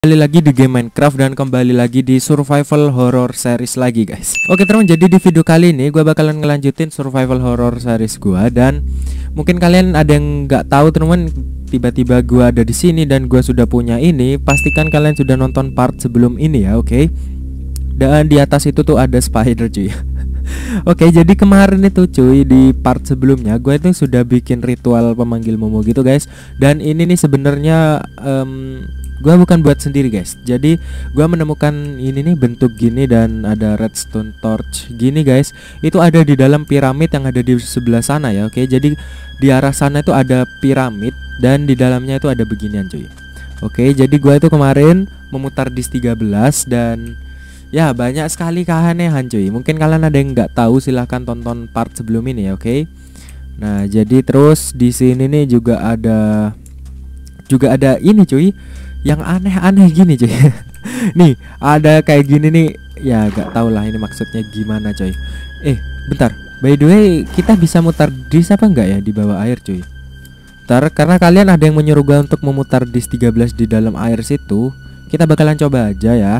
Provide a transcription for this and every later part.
Kembali lagi di game Minecraft dan kembali lagi di survival horror series lagi guys. Oke teman, jadi di video kali ini gue bakalan ngelanjutin survival horror series gue. Dan mungkin kalian ada yang nggak tahu teman, tiba-tiba gue ada di sini dan gue sudah punya ini. Pastikan kalian sudah nonton part sebelum ini ya, oke? Dan di atas itu tuh ada spider cuy. Oke, jadi kemarin itu cuy, di part sebelumnya gue itu sudah bikin ritual pemanggil Momo gitu guys. Dan ini nih sebenarnya gue bukan buat sendiri guys. Jadi gue menemukan ini nih bentuk gini dan ada redstone torch gini guys. Itu ada di dalam piramid yang ada di sebelah sana ya. Oke, jadi di arah sana itu ada piramid dan di dalamnya itu ada beginian cuy. Oke, jadi gue itu kemarin memutar disk 13 dan ya banyak sekali keanehan cuy. Mungkin kalian ada yang nggak tahu, silahkan tonton part sebelum ini ya. Oke. Nah jadi terus di sini nih juga ada ini cuy, yang aneh-aneh gini cuy. Nih ada kayak gini nih, ya gak tau lah ini maksudnya gimana coy. Bentar, by the way kita bisa mutar disk apa enggak ya di bawah air cuy? Ntar karena kalian ada yang menyuruh gua untuk memutar disk 13 di dalam air situ, kita bakalan coba aja ya.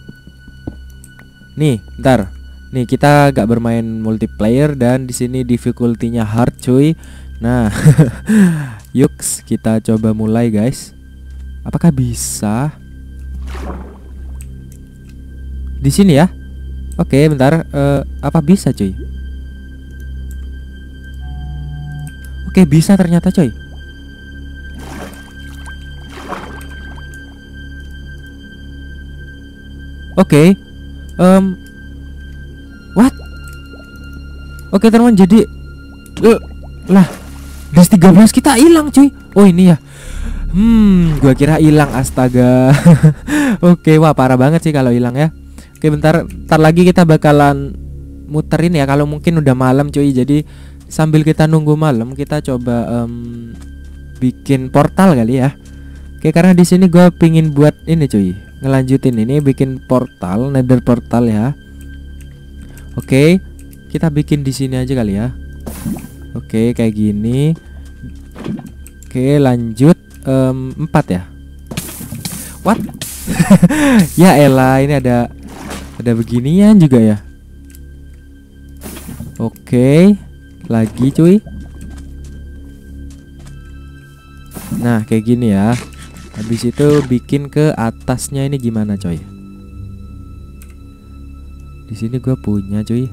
Nih ntar, nih kita gak bermain multiplayer dan di sini difficulty-nya hard cuy. Nah yuks, kita coba mulai guys. Apakah bisa? Di sini ya? Oke, bentar. Apa bisa, cuy? Oke, bisa ternyata, cuy. Oke. What? Oke, teman-teman, jadi lah, disk 13 kita hilang, cuy. Oh, ini ya. Gua kira hilang, astaga. Oke, wah parah banget sih kalau hilang ya. Oke, bentar lagi kita bakalan muterin ya. Kalau mungkin udah malam cuy. Jadi sambil kita nunggu malam, kita coba bikin portal kali ya. Oke, karena di sini gua pingin buat ini cuy, ngelanjutin ini, bikin portal, nether portal ya. Oke, kita bikin di sini aja kali ya. Oke, kayak gini. Oke, lanjut. 4 ya. What? Ya elah, ini ada beginian juga ya. Oke, lagi cuy. Nah kayak gini ya. Habis itu bikin ke atasnya ini gimana coy? Di sini gue punya cuy.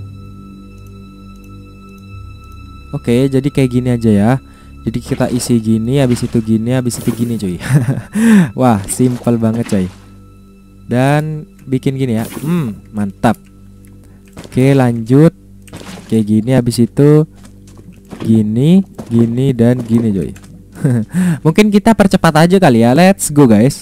Oke, jadi kayak gini aja ya. Jadi kita isi gini, habis itu gini, habis itu gini cuy. Wah simple banget coy. Dan bikin gini ya. Mantap. Oke, lanjut. Kayak gini, habis itu gini, gini, dan gini coy. Mungkin kita percepat aja kali ya. Let's go guys.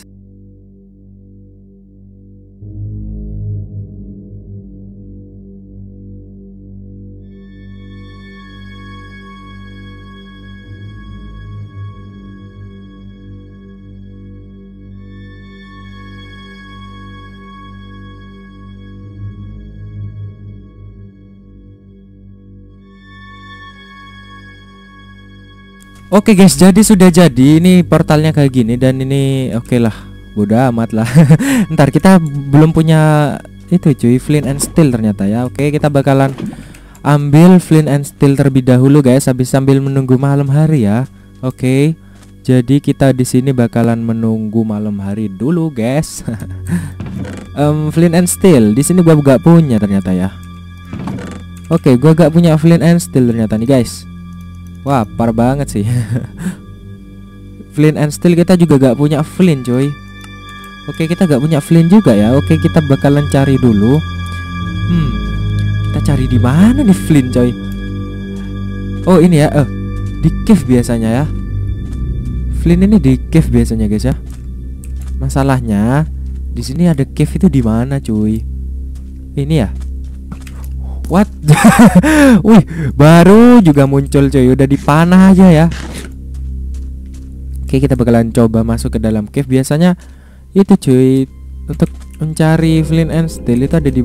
Oke guys, jadi sudah jadi. Ini portalnya kayak gini dan ini oke lah, bodoh amat lah. Ntar kita belum punya itu cuy, flint and steel ternyata ya. Oke, kita bakalan ambil flint and steel terlebih dahulu guys, habis sambil menunggu malam hari ya. Oke, jadi kita di sini bakalan menunggu malam hari dulu guys. Flint and steel di sini gua gak punya ternyata ya. Oke, gua gak punya flint and steel ternyata nih guys. Wah parah banget sih. Flint and steel kita juga gak punya flint coy. Oke, kita gak punya flint juga ya. Oke, kita bakalan cari dulu. Kita cari di mana nih flint coy? Oh ini ya, di cave biasanya ya. Flint ini di cave biasanya guys ya. Masalahnya di sini ada cave itu di mana cuy? Ini ya. What? Wih, baru juga muncul coy, udah dipanah aja ya. Oke, kita bakalan coba masuk ke dalam cave. Biasanya itu cuy, untuk mencari flint and steel itu ada di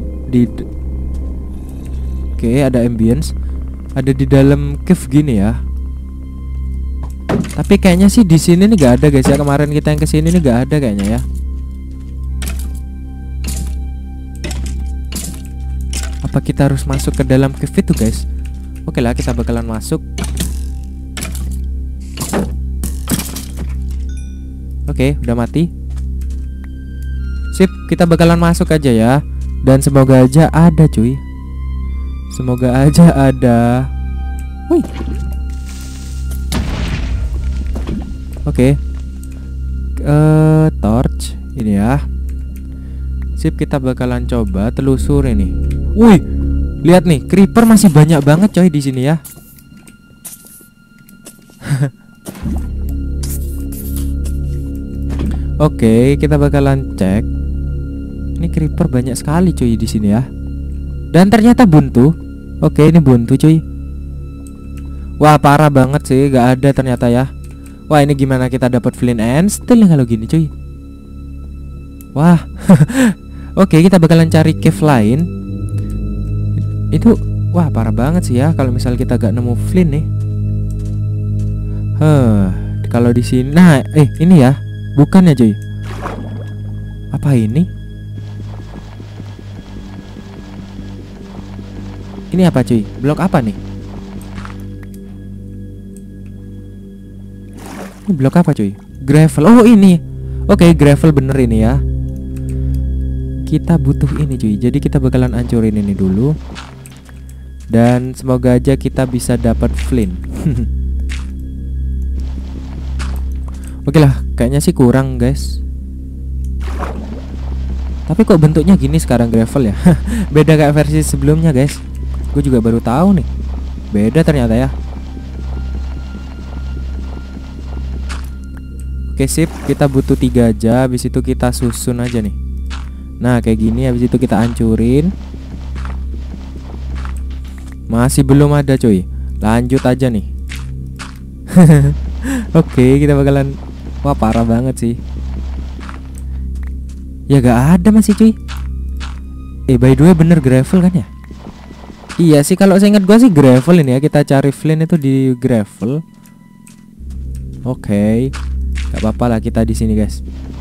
Oke, ada ambience, ada di dalam cave gini ya. Tapi kayaknya sih di sini nih gak ada guys ya. Kemarin kita yang kesini nih gak ada kayaknya ya. Apa kita harus masuk ke dalam cave itu guys? Oke lah, kita bakalan masuk. Oke, udah mati. Sip, kita bakalan masuk aja ya. Dan semoga aja ada cuy. Semoga aja ada. Wih. Oke. Torch ini ya. Sip, kita bakalan coba telusur ini. Wih, lihat nih, creeper masih banyak banget coy di sini ya. Oke, kita bakalan cek. Ini creeper banyak sekali cuy di sini ya. Dan ternyata buntu. Oke, ini buntu cuy. Wah, parah banget sih, gak ada ternyata ya. Wah, ini gimana kita dapat flint and steel kalau gini cuy? Wah. Oke, kita bakalan cari cave lain. Itu, wah parah banget sih ya kalau misal kita gak nemu flint nih. Kalau di sini, nah, ini ya. Bukan ya cuy. Apa ini? Ini apa cuy? Blok apa nih? Ini blok apa cuy? Gravel. Oh ini. Oke, gravel bener ini ya. Kita butuh ini cuy. Jadi kita bakalan hancurin ini dulu. Dan semoga aja kita bisa dapat flint. Oke lah, kayaknya sih kurang guys. Tapi kok bentuknya gini sekarang gravel ya? Beda kayak versi sebelumnya guys. Gue juga baru tahu nih. Beda ternyata ya. Oke sip, kita butuh 3 aja. Habis itu kita susun aja nih. Nah kayak gini, habis itu kita hancurin. Masih belum ada cuy. Lanjut aja nih. Oke, kita bakalan. Wah parah banget sih. Ya gak ada masih cuy. By the way bener gravel kan ya? Iya sih, kalau saya ingat gua sih gravel ini ya. Kita cari flint itu di gravel. Oke. Gak apa-apa lah kita di sini guys.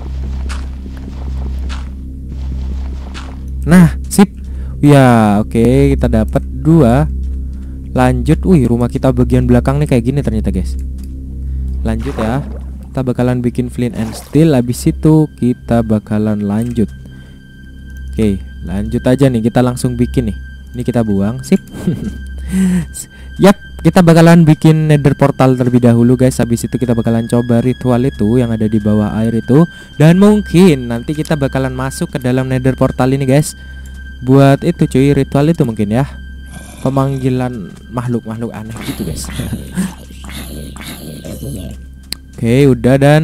Nah sip. Ya oke, kita dapat 2. Lanjut. Wih, rumah kita bagian belakang nih kayak gini ternyata guys. Lanjut ya. Kita bakalan bikin flint and steel. Habis itu kita bakalan lanjut. Oke, lanjut aja nih. Kita langsung bikin nih. Ini kita buang. Sip. Yap, kita bakalan bikin nether portal terlebih dahulu guys. Habis itu kita bakalan coba ritual itu yang ada di bawah air itu. Dan mungkin nanti kita bakalan masuk ke dalam nether portal ini guys. Buat itu cuy, ritual itu mungkin ya. Pemanggilan makhluk-makhluk aneh gitu guys. Oke, udah. Dan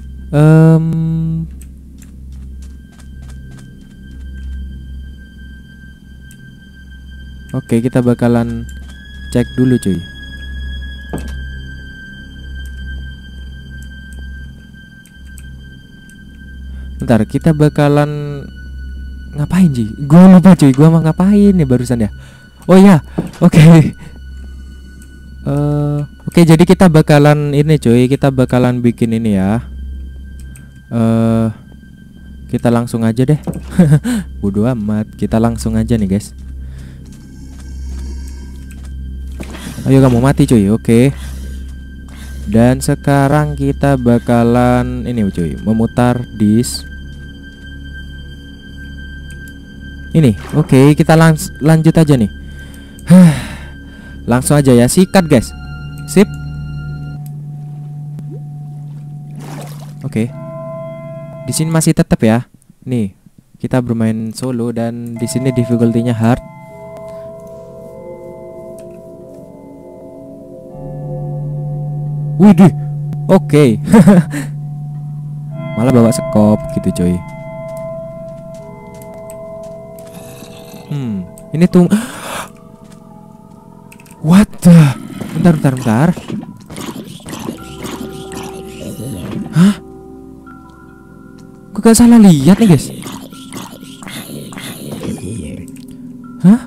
oke, kita bakalan cek dulu cuy. Bentar, kita bakalan ngapain sih? Gua lupa cuy, gua mau ngapain nih barusan ya. Oh ya, oke. Oke, jadi kita bakalan ini cuy, kita bakalan bikin ini ya. Kita langsung aja deh. Bodo amat, kita langsung aja nih guys. Ayo kamu mati cuy, oke. Dan sekarang kita bakalan ini cuy, memutar disk. Ini, oke, kita lanjut aja nih. Langsung aja ya, sikat guys. Sip. Oke. Di sini masih tetap ya. Nih, kita bermain solo dan di sini difficulty-nya hard. Widih. Oke. Malah bawa skop gitu coy. Ini tuh. What the? Bentar. Hah? Gue gak salah lihat nih guys. Hah?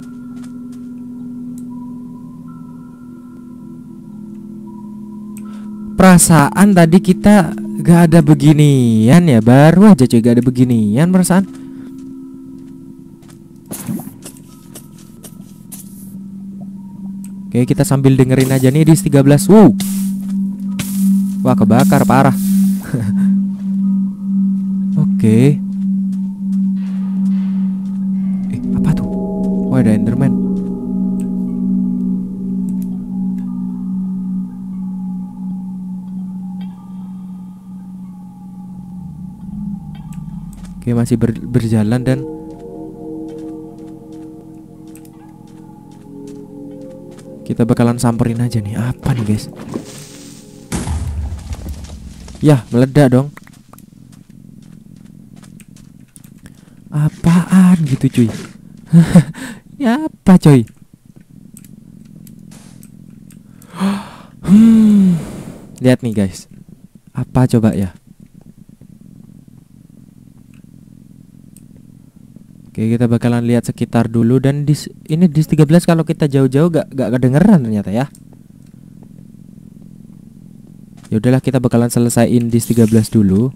Perasaan tadi kita gak ada beginian ya. Baru aja cuy gak ada beginian perasaan. Oke, kita sambil dengerin aja nih di 13. Wah, kebakar parah. Oke. Apa tuh? Wah, ada Enderman. Oke, masih berjalan dan kita bakalan samperin aja nih. Apa nih guys? Ya, meledak dong. Apaan gitu cuy? Ya apa coy? Lihat nih guys. Apa coba ya? Oke, kita bakalan lihat sekitar dulu. Dan ini di 13 kalau kita jauh-jauh gak kedengeran ternyata ya. Ya udahlah, kita bakalan selesaiin di 13 dulu.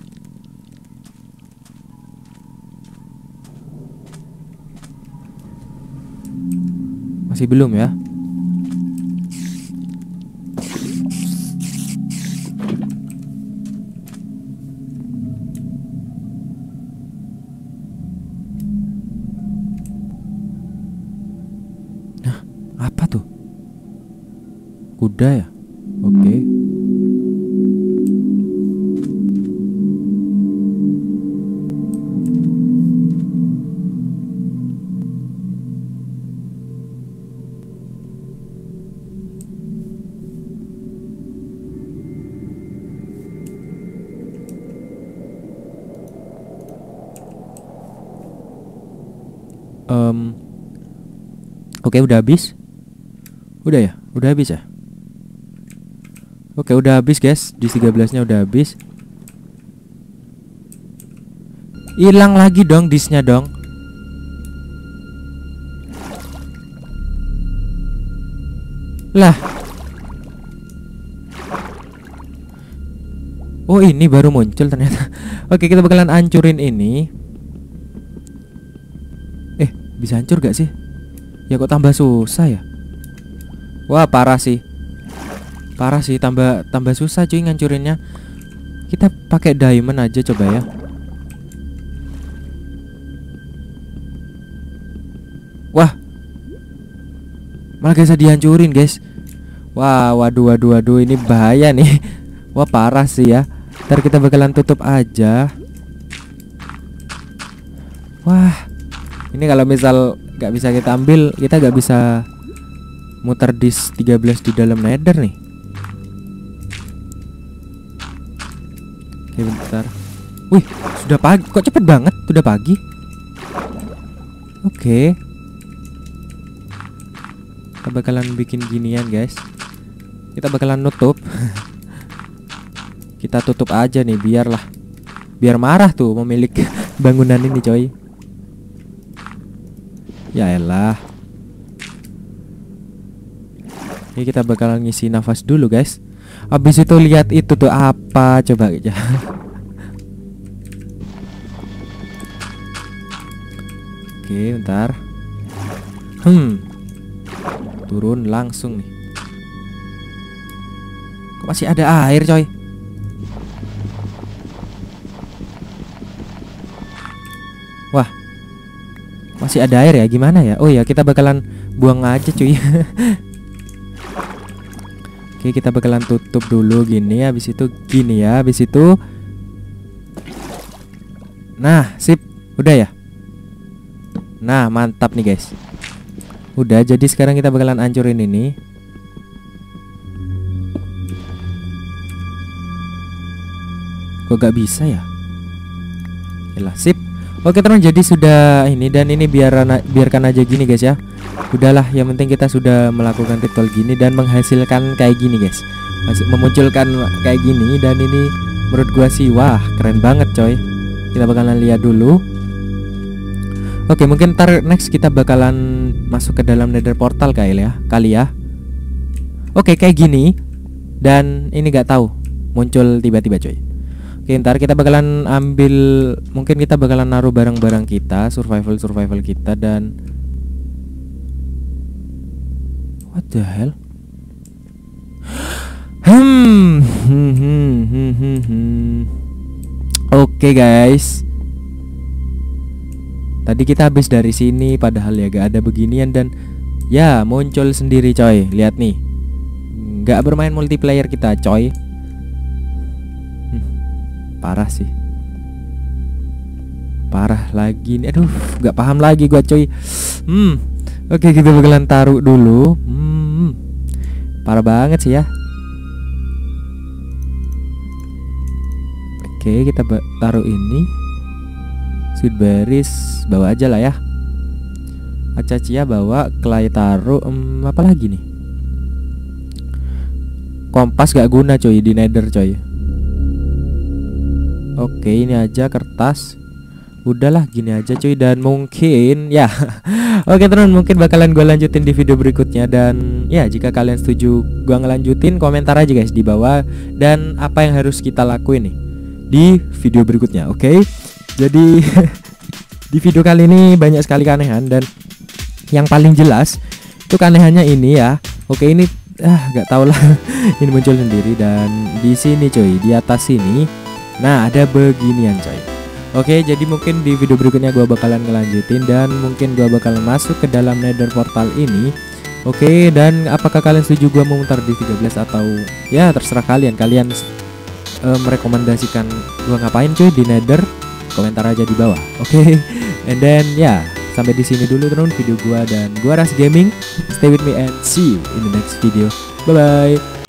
Masih belum ya? Nah, apa tuh? Kuda ya? Oke. Oke, udah habis. Udah ya? Udah habis ya? Oke, udah habis guys. Di 13-nya udah habis. Hilang lagi dong disnya dong. Lah. Oh, ini baru muncul ternyata. Oke, kita bakalan hancurin ini. Bisa hancur gak sih? Ya kok tambah susah ya? Wah, parah sih. Parah sih, tambah susah cuy ngancurinnya. Kita pakai diamond aja coba ya. Wah, malah bisa dihancurin guys. Wah, waduh, ini bahaya nih. Wah, parah sih ya. Ntar kita bakalan tutup aja. Wah, ini kalau misal gak bisa kita ambil, kita gak bisa muter disk 13 di dalam nether nih. Oke, bentar. Wih, sudah pagi. Kok cepet banget? Sudah pagi. Oke. Kita bakalan bikin ginian guys. Kita bakalan nutup. Kita tutup aja nih, biar marah tuh pemilik bangunan ini coy. Ya elah. Ini kita bakalan ngisi nafas dulu guys. Habis itu lihat itu tuh apa coba aja. Oke, bentar. Turun langsung nih. Kok masih ada air coy? Wah, masih ada air ya, gimana ya? Oh ya, kita bakalan buang aja cuy. Oke, kita bakalan tutup dulu gini. Habis itu gini ya. Habis itu, nah, sip. Udah ya. Nah, mantap nih guys. Udah, jadi sekarang kita bakalan hancurin ini. Kok gak bisa ya? Yalah, sip. Oke teman, jadi sudah ini. Dan ini biarkan aja gini guys ya. Udahlah, yang penting kita sudah melakukan ritual gini dan menghasilkan kayak gini guys. Masih memunculkan kayak gini. Dan ini menurut gua sih, wah keren banget coy. Kita bakalan lihat dulu. Oke, mungkin ntar next kita bakalan masuk ke dalam nether portal kali ya. Oke, kayak gini. Dan ini gak tahu muncul tiba-tiba coy. Oke, ntar kita bakalan ambil, mungkin kita bakalan naruh barang-barang kita, survival kita. Dan What the hell? Oke guys, tadi kita habis dari sini padahal ya gak ada beginian dan ya muncul sendiri coy. Lihat nih, gak bermain multiplayer kita coy. Parah sih, parah lagi nih. Aduh, gak paham lagi gua coy. Oke, kita bakalan taruh dulu. Parah banget sih ya. Oke, kita taruh ini. Sweet berries bawa aja lah ya. Acacia bawa, Clay taruh. Apa lagi nih? Kompas gak guna coy di Nether coy. Oke, ini aja kertas. Udahlah gini aja cuy, dan mungkin ya oke teman, mungkin bakalan gue lanjutin di video berikutnya. Dan ya jika kalian setuju gue ngelanjutin, komentar aja guys di bawah, dan apa yang harus kita lakuin nih di video berikutnya. Oke, jadi di video kali ini banyak sekali keanehan, dan yang paling jelas itu keanehannya ini ya. Oke, ini gak tau lah ini muncul sendiri, dan di sini coy, di atas sini nah ada beginian coy. Oke, jadi mungkin di video berikutnya gue bakalan ngelanjutin, dan mungkin gue bakalan masuk ke dalam Nether portal ini. Oke, dan apakah kalian setuju gue memutar di 13 atau ya terserah kalian. Kalian merekomendasikan gue ngapain cuy di Nether? Komentar aja di bawah. Oke, and then ya sampai di sini dulu teman video gue, dan gue Ras Gaming. Stay with me and see you in the next video. Bye bye.